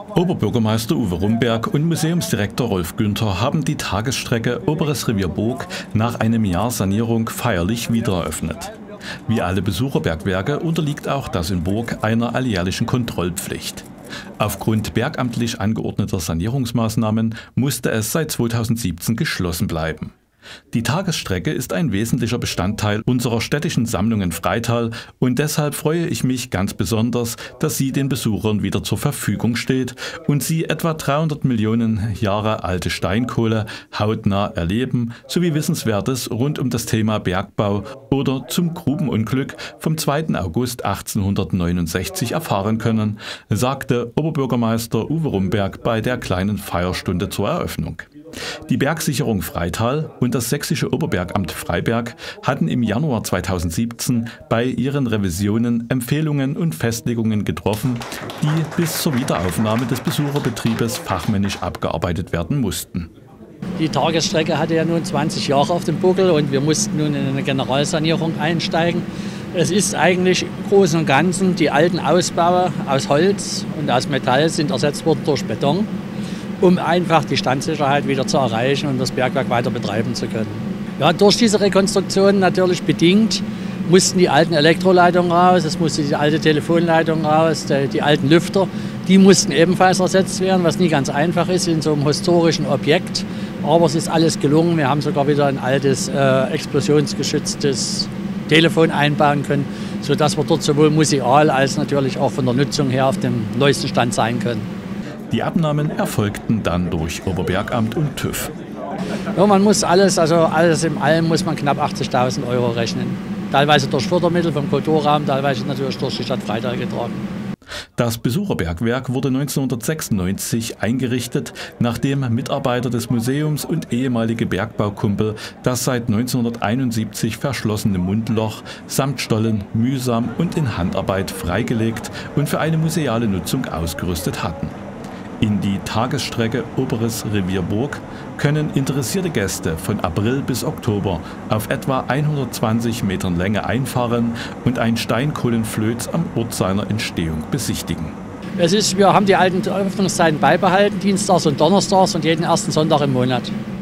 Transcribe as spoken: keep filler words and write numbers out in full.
Oberbürgermeister Uwe Rumberg und Museumsdirektor Rolf Günther haben die Tagesstrecke Oberes Revier Burg nach einem Jahr Sanierung feierlich wiedereröffnet. Wie alle Besucherbergwerke unterliegt auch das in Burg einer alljährlichen Kontrollpflicht. Aufgrund bergamtlich angeordneter Sanierungsmaßnahmen musste es seit zweitausendsiebzehn geschlossen bleiben. Die Tagesstrecke ist ein wesentlicher Bestandteil unserer städtischen Sammlung in Freital und deshalb freue ich mich ganz besonders, dass sie den Besuchern wieder zur Verfügung steht und sie etwa dreihundert Millionen Jahre alte Steinkohle hautnah erleben, sowie Wissenswertes rund um das Thema Bergbau oder zum Grubenunglück vom zweiten August achtzehnhundertneunundsechzig erfahren können, sagte Oberbürgermeister Uwe Rumberg bei der kleinen Feierstunde zur Eröffnung. Die Bergsicherung Freital und das sächsische Oberbergamt Freiberg hatten im Januar zweitausendsiebzehn bei ihren Revisionen Empfehlungen und Festlegungen getroffen, die bis zur Wiederaufnahme des Besucherbetriebes fachmännisch abgearbeitet werden mussten. Die Tagesstrecke hatte ja nun zwanzig Jahre auf dem Buckel und wir mussten nun in eine Generalsanierung einsteigen. Es ist eigentlich im Großen und Ganzen, die alten Ausbaue aus Holz und aus Metall sind ersetzt worden durch Beton, um einfach die Standsicherheit wieder zu erreichen und das Bergwerk weiter betreiben zu können. Ja, durch diese Rekonstruktion natürlich bedingt mussten die alten Elektroleitungen raus, es musste die alte Telefonleitung raus, die, die alten Lüfter, die mussten ebenfalls ersetzt werden, was nie ganz einfach ist in so einem historischen Objekt. Aber es ist alles gelungen. Wir haben sogar wieder ein altes, äh, explosionsgeschütztes Telefon einbauen können, sodass wir dort sowohl museal als natürlich auch von der Nutzung her auf dem neuesten Stand sein können. Die Abnahmen erfolgten dann durch Oberbergamt und TÜV. Ja, man muss alles, also alles in allem muss man knapp achtzigtausend Euro rechnen. Teilweise durch Fördermittel vom Kulturraum, teilweise natürlich durch die Stadt Freital getragen. Das Besucherbergwerk wurde neunzehnhundertsechsundneunzig eingerichtet, nachdem Mitarbeiter des Museums und ehemalige Bergbaukumpel das seit neunzehnhunderteinundsiebzig verschlossene Mundloch samt Stollen mühsam und in Handarbeit freigelegt und für eine museale Nutzung ausgerüstet hatten. In die Tagesstrecke Oberes Revier Burg können interessierte Gäste von April bis Oktober auf etwa hundertzwanzig Metern Länge einfahren und ein Steinkohlenflöz am Ort seiner Entstehung besichtigen. Es ist, wir haben die alten Öffnungszeiten beibehalten, dienstags und donnerstags und jeden ersten Sonntag im Monat.